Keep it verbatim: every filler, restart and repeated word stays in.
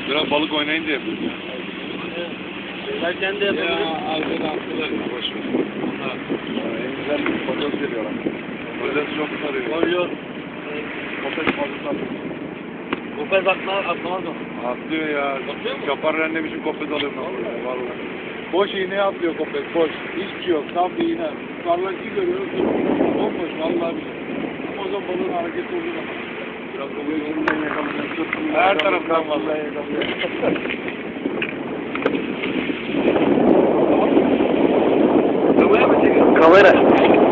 Biraz balık oynayınca yapıyoruz. Ben kendi yapabilirim. Ya arkada attılar ya boş ver. Onlar en güzel bir patos veriyorlar. Patos çok sarıyor. Kolyo. Kopes patos atıyor. Kopez atlar, atlamaz mı? Atlıyor ya. Atlıyor mu? Kaparlar ne biçim kopes alıyorum ben. Vallahi. Boş iğneye atlıyor kopes. Boş. Hiçbir şey yok. Tam bir iğne. Parlakçı görüyoruz. Bomboş. Vallahi bir şey. Ama o zaman balığın hareketi oluyor ama. Biraz balığı yüzünden yakalıyor. Her taraftan vallahi yakalıyor. Kamera mı çekiyorsun? Kamera.